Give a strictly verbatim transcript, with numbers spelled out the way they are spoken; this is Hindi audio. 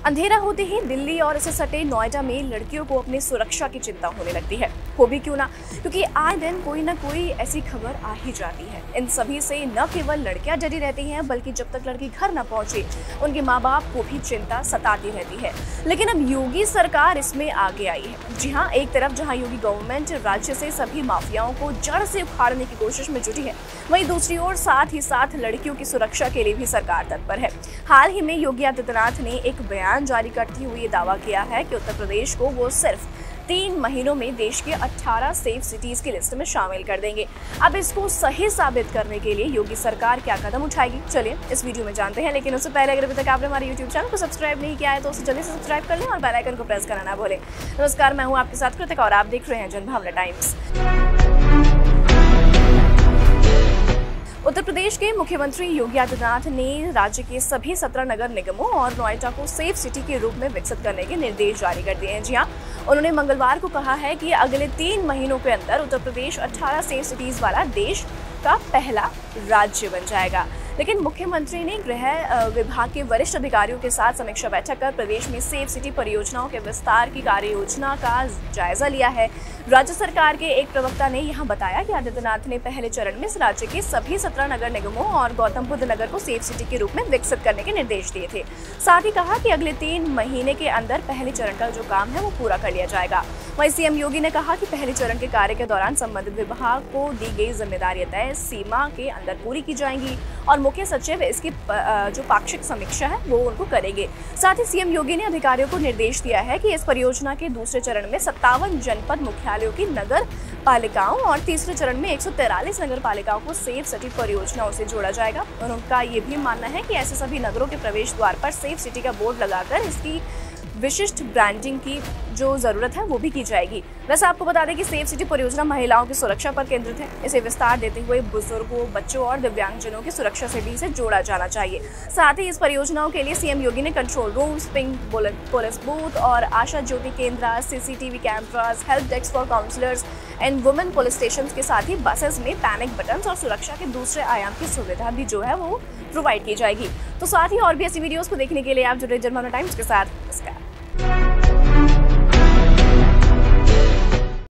अंधेरा होते ही दिल्ली और इससे सटे नोएडा में लड़कियों को अपनी सुरक्षा की चिंता होने लगती है। वो भी क्यों ना, क्योंकि आए दिन कोई ना कोई ऐसी खबर आ ही जाती है। इन सभी से न केवल लड़कियां डरी रहती हैं, बल्कि जब तक लड़की घर न पहुंचे उनके माँ बाप को भी चिंता सताती रहती है। लेकिन अब योगी सरकार इसमें आगे आई है। जी हाँ, एक तरफ जहाँ योगी गवर्नमेंट राज्य से सभी माफियाओं को जड़ से उखाड़ने की कोशिश में जुटी है, वहीं दूसरी ओर साथ ही साथ लड़कियों की सुरक्षा के लिए भी सरकार तत्पर है। हाल ही में योगी आदित्यनाथ ने एक बयान जारी करते हुए ये दावा किया है कि उत्तर प्रदेश को वो सिर्फ तीन महीनों में देश के अठारह सेफ सिटीज की लिस्ट में शामिल कर देंगे। अब इसको सही साबित करने के लिए योगी सरकार क्या कदम उठाएगी, चलिए इस वीडियो में जानते हैं। लेकिन उससे पहले अगर अभी तक आपने हमारे यूट्यूब चैनल को सब्सक्राइब नहीं किया है तो उसे जल्दी से सब्सक्राइब कर लें और बेल आइकन को प्रेस करना ना भूलें। नमस्कार, मैं हूँ आपके साथ कृतिका और आप देख रहे हैं जनभावना टाइम्स। उत्तर प्रदेश के मुख्यमंत्री योगी आदित्यनाथ ने राज्य के सभी सत्रह नगर निगमों और नोएडा को सेफ सिटी के रूप में विकसित करने के निर्देश जारी कर दिए हैं। जी हाँ, उन्होंने मंगलवार को कहा है कि अगले तीन महीनों के अंदर उत्तर प्रदेश अठारह सेफ सिटीज वाला देश का पहला राज्य बन जाएगा। लेकिन मुख्यमंत्री ने गृह विभाग के वरिष्ठ अधिकारियों के साथ समीक्षा बैठक कर प्रदेश में सेफ सिटी परियोजनाओं के विस्तार की कार्य योजना का जायजा लिया है। राज्य सरकार के एक प्रवक्ता ने यहां बताया कि आदित्यनाथ ने पहले चरण में इस राज्य के सभी सत्रह नगर निगमों और गौतम बुद्ध नगर को सेफ सिटी के रूप में विकसित करने के निर्देश दिए थे। साथ ही कहा कि अगले तीन महीने के अंदर पहले चरण का जो काम है वो पूरा कर लिया जाएगा। वहीं सीएम योगी ने कहा कि पहले चरण के कार्य के दौरान संबंधित विभाग को दी गई जिम्मेदारियां तय सीमा के अंदर पूरी की जाएंगी और मुख्य सचिव इसकी जो पाक्षिक समीक्षा है वो उनको करेंगे। साथ ही सीएम योगी ने अधिकारियों को निर्देश दिया है कि इस परियोजना के दूसरे चरण में सत्तावन जनपद मुख्यालयों की नगर पालिकाओं और तीसरे चरण में एक सौ तैंतालीस नगर पालिकाओं को सेफ सिटी परियोजनाओं से जोड़ा जाएगा। उनका ये भी मानना है कि ऐसे सभी नगरों के प्रवेश द्वार पर सेफ सिटी का बोर्ड लगाकर इसकी विशिष्ट ब्रांडिंग की जो जरूरत है वो भी की जाएगी। वैसे आपको बता दें कि सेफ सिटी परियोजना महिलाओं की सुरक्षा पर केंद्रित है। इसे विस्तार देते हुए बुजुर्गों, बच्चों और दिव्यांगजनों की सुरक्षा से भी इसे जोड़ा जाना चाहिए। साथ ही इस परियोजनाओं के लिए सीएम योगी ने control rooms, pink police booth और Asha Jyoti Kendra, CCTV cameras, help desk for counsellors and women police station के साथ ही बसेस में पैनिक बटन और सुरक्षा के दूसरे आयाम की सुविधा भी जो है वो प्रोवाइड की जाएगी। तो साथ ही और भी ऐसी वीडियोस को देखने के लिए आप जुड़े जनभावना टाइम्स के साथ।